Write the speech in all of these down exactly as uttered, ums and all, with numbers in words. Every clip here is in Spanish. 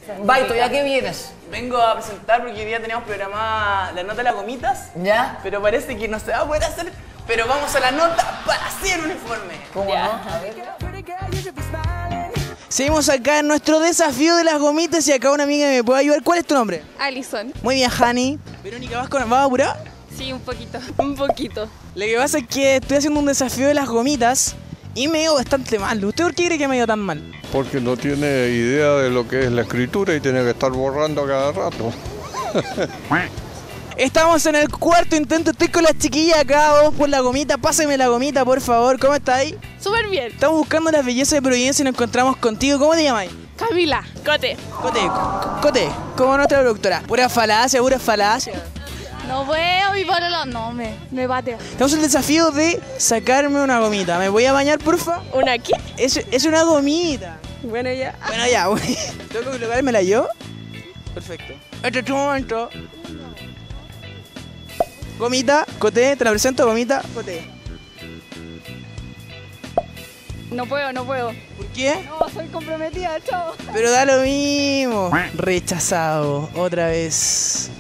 Baito, ¿ya qué vienes? Vengo a presentar porque hoy día teníamos programada la nota de las gomitas. ¿Ya? Pero parece que no se va a poder hacer. Pero vamos a la nota para hacer uniforme. ¿Cómo ya. no? A ver. Seguimos acá en nuestro desafío de las gomitas y acá una amiga me puede ayudar. ¿Cuál es tu nombre? Alison. Muy bien, Hani. Verónica, ¿vas, con, ¿vas a apurar? Sí, un poquito. Un poquito. Lo que pasa es que estoy haciendo un desafío de las gomitas y me dio bastante mal. ¿Usted por qué cree que me dio tan mal? Porque no tiene idea de lo que es la escritura y tiene que estar borrando a cada rato. Estamos en el cuarto intento, estoy con las chiquillas acá, vos por la gomita, pásame la gomita, por favor. ¿Cómo estáis? Súper bien. Estamos buscando las bellezas de Providencia y nos encontramos contigo. ¿Cómo te llamáis? Camila. Cote. Cote, Cote, como nuestra productora. Pura falacia, pura falacia. No veo mi pololo. No, me, me bate. Estamos en el desafío de sacarme una gomita. ¿Me voy a bañar, porfa? ¿Una qué? Es, es una gomita. Bueno, ya. Bueno, ya, güey. ¿Tengo que colocármela yo? Perfecto. Este es tu momento. Gomita, Cote, te la presento, gomita, Cote. No puedo, no puedo. ¿Por qué? No, soy comprometida, chao. Pero da lo mismo. Rechazado, otra vez.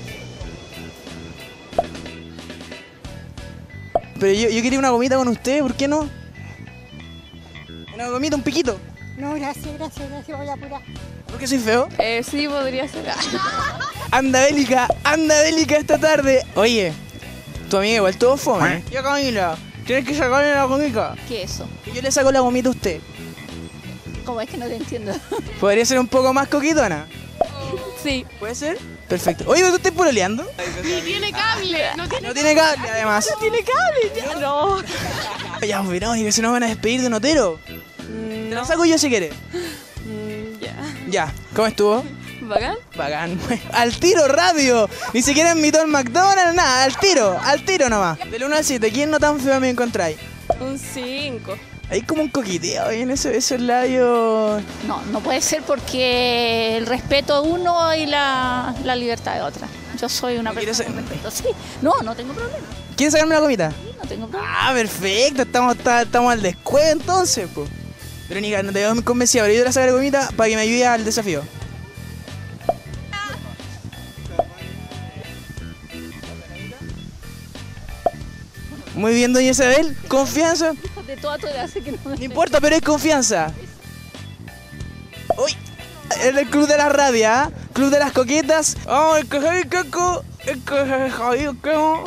Pero yo, yo quería una gomita con usted, ¿por qué no? Una gomita, un piquito. No, gracias, gracias, gracias, voy a apurar. ¿Por qué soy feo? Eh, sí, podría ser. Anda bélica, anda bélica esta tarde. Oye, tu amiga igual todo fome. Ya, Camila, tienes que sacarle la gomita. ¿Qué es eso? Que yo le saco la gomita a usted. ¿Cómo es que no te entiendo? ¿Podría ser un poco más coquitona? Sí. ¿Puede ser? Perfecto. Oye, ¿tú estás pololeando? Y tiene cable. No tiene, No tiene cable, además. no tiene cable. Ya. No. Ya, Verónica, que se nos van a despedir de notero. Te la saco yo si quieres. Mm, ya. Ya, ¿cómo estuvo? ¿Bacán? Bacán. Al tiro radio. Ni siquiera invitó al McDonald's, nada. Al tiro, al tiro nomás. Del uno al siete, ¿quién no tan feo me encontráis? Un cinco. Hay como un coqueteo ahí en eso, esos labios. No, no puede ser porque el respeto de uno y la, la libertad de otra. Yo soy una ¿No quieres persona con ser- respeto. Sí, no, no tengo problema. ¿Quieres sacarme la gomita? Sí, no tengo problema. Ah, perfecto. Estamos, está- estamos al descuento entonces, pues. Verónica, no te veo muy convencida, pero yo te voy a sacar la gomita para que me ayude al desafío. Muy bien, doña Isabel. Confianza. De toda tu edad, así que no me... No importa, pero es confianza. Uy, en el club de la rabia, ¿ah? Club de las coquetas. Oh, el que Javi Caco, el que Javi Caco.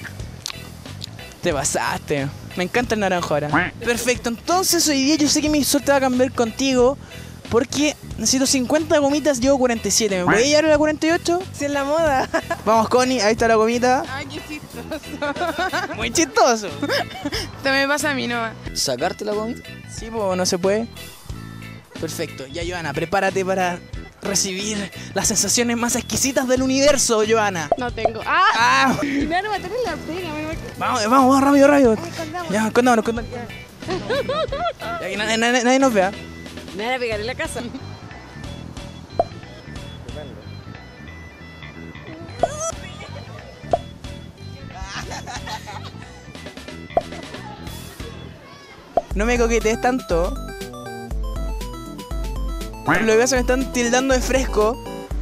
Te pasaste. Me encanta el naranjo ahora. Perfecto, entonces hoy día yo sé que mi suerte va a cambiar contigo. Porque necesito cincuenta gomitas, llevo cuarenta y siete. ¿Me voy a llevar a la cuarenta y ocho? Si es la moda. Vamos, Connie, ahí está la gomita. Ay, qué chistoso. Muy chistoso. Esto me pasa a mí nomás. ¿Sacarte la gomita? Sí, pues no se puede. Perfecto. Ya, Joana, prepárate para recibir las sensaciones más exquisitas del universo, Joana. No tengo. ¡Ah! Ah, Me van a matar en la pega. Me van vamos, vamos, vamos, rápido, rápido. Ya, contámonos, contámonos. Ya que nadie, nadie- nadie nos vea. Me van a pegar en la casa. No me coquetees tanto. Lo que pasa es que me están tildando de fresco.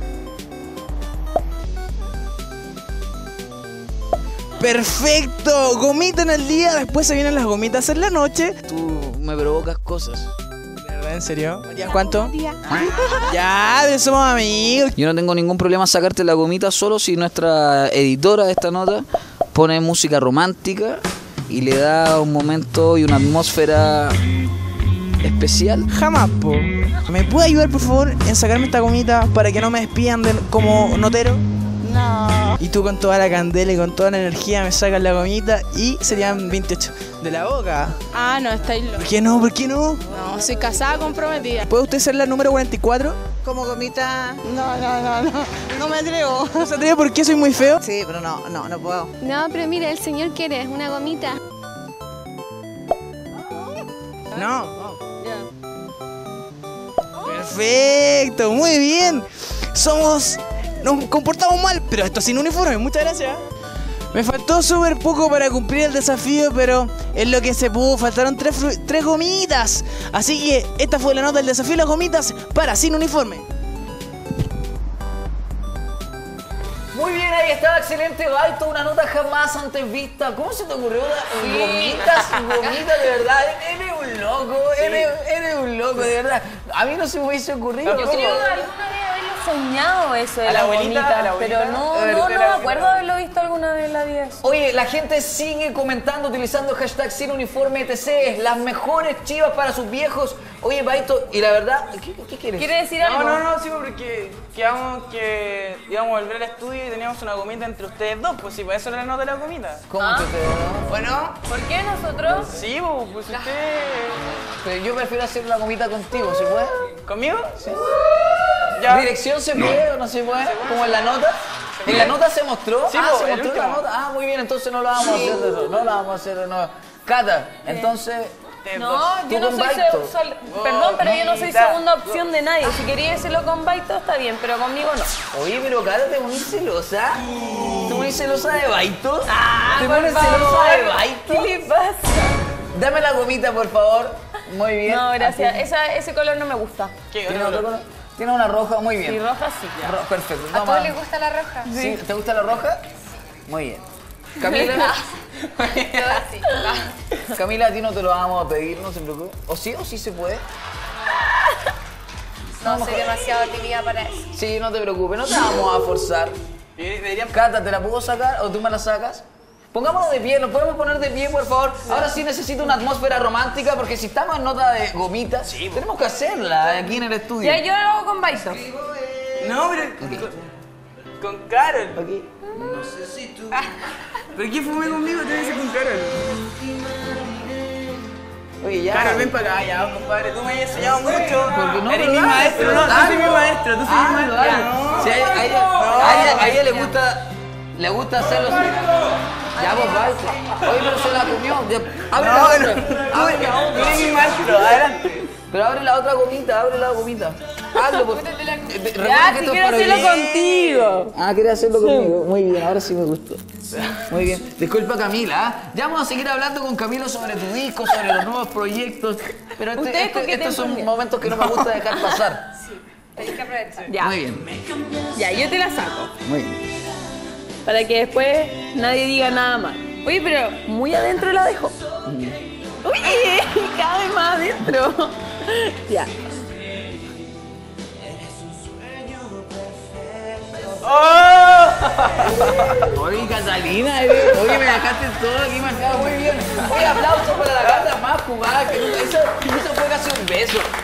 Perfecto, gomita en el día, después se vienen las gomitas en la noche. Tú me provocas cosas. ¿De verdad, en serio? ¿Ya cuánto? Ya, pero somos amigos. Yo no tengo ningún problema sacarte la gomita solo si nuestra editora de esta nota pone música romántica y le da un momento y una atmósfera especial. Jamás, po. ¿Me puede ayudar, por favor, en sacarme esta gomita para que no me despidan de- como notero? No. Y tú con toda la candela y con toda la energía me sacas la gomita y serían veintiocho. De la boca. Ah, no, estáis locos. ¿Por qué no? ¿Por qué no? No, soy casada comprometida. ¿Puede usted ser la número cuarenta y cuatro? Como gomita. No, no, no, no. No me atrevo. ¿No se atreve porque soy muy feo? Sí, pero no, no, no puedo. No, pero mira, el señor quiere una gomita. No. Perfecto, muy bien. Somos... Nos comportamos mal, pero esto sin uniforme. Muchas gracias. Me faltó súper poco para cumplir el desafío, pero es lo que se pudo. Faltaron tres, fru- tres gomitas. Así que esta fue la nota del desafío de las gomitas para Sin Uniforme. Muy bien, ahí estaba, excelente baito, una nota jamás antes vista. ¿Cómo se te ocurrió? Sí. Gomitas, gomitas, de verdad. Eres un loco, sí. eres, eres un loco, de verdad. A mí no se me hubiese ocurrido. Yo creo alguna vez haberlo soñado eso de la, la gomita, pero no, no, no me acuerdo haberlo visto alguna vez en la vida. Oye, la gente sigue comentando, utilizando el hashtag sin uniforme E T C, las mejores chivas para sus viejos. Oye, Baito, y la verdad, ¿qué, qué quieres? ¿Quiere decir algo? No, no, no, sí, porque quedamos que íbamos a volver al estudio y teníamos una gomita entre ustedes dos, pues sí, por eso era la nota de la gomita. ¿Cómo ¿Ah? que te Bueno. ¿Por qué nosotros? Sí, pues, pues usted... Pero yo prefiero hacer la gomita contigo, ¿se puede? ¿Conmigo? Sí. Ya. ¿Dirección se puede o no se puede? ¿Como en la nota? ¿En la nota se mostró? Sí, ah, po, se el mostró la último. nota. Ah, muy bien, entonces no la vamos a hacer de eso. No la vamos a hacer de nuevo. Cata, entonces... No, yo no con soy... Baito? Sol, perdón, pero no, yo no soy ya. segunda opción de nadie. Si querías hacerlo con Baito, está bien, pero conmigo no. Oye, pero Cata, ¿te pones celosa? ¿Te pones celosa de Baito? Ah, ¿Te por pones favor. celosa de Baito? ¿Qué le pasa? Dame la gomita, por favor. Muy bien. No, gracias. Aquí. Esa, ese color no me gusta. ¿Qué? ¿Tiene otro color? Tiene una roja, muy bien. Y roja sí. Ro- perfecto. ¿A Toma. todos les gusta la roja? ¿Sí? ¿Te gusta la roja? Muy bien. Camila, Sí. Camila, a ti no te lo vamos a pedir, no se preocupe. ¿O sí o sí se puede? No, soy demasiado tímida para eso. Sí, no te preocupes, no te vamos a forzar. Deberían... Cata, ¿te la puedo sacar o tú me la sacas? Pongámonos de pie, ¿nos podemos poner de pie, por favor? Ahora sí necesito una atmósfera romántica porque si estamos en nota de gomitas, tenemos que hacerla aquí en el estudio. Ya, yo lo hago con Baito. No, pero... Ok. Con, con Carol. Ok. ¿Pero qué fumé conmigo? Tiene que ser con Carol. Oye, ya. Carol, ven para acá, ya, compadre. Tú me has enseñado mucho. Porque no, Eres pero mi dale, maestro, pero no, tú dale. soy mi maestro, tú soy mi Ah, maestro. dale. Ya. Sí, a ella, a ella- a ella- a ella le gusta, le gusta hacerlo así. Ya, pues, Baito. Oye, pero se la comió. Ya, abre la No, otra. no, Abre la tú otra. eres mi maestro, adelante. Pero abre la otra gomita, abre la gomita. Hazlo, por favor. Ya, si quiero hacerlo contigo. Ah, quería hacerlo conmigo. Muy bien, ahora sí me gustó. Muy bien. Disculpa, Camila. ¿ah? Ya vamos a seguir hablando con Camilo sobre tu disco, sobre los nuevos proyectos. Pero este- Ustedes este- coqueteen estos son también. momentos que no me gusta dejar pasar. Hay que aprovechar. Ya, Muy bien, ya, yo te la saco. muy bien. Para que después nadie diga nada mal. Oye, pero muy adentro la dejo. Oye, cabe más adentro. Ya. Oye, Catalina, eh. Oye, me dejaste todo aquí marcado muy bien. Oye, aplausos para la Cata, más jugada que nunca. Eso, eso fue casi un beso.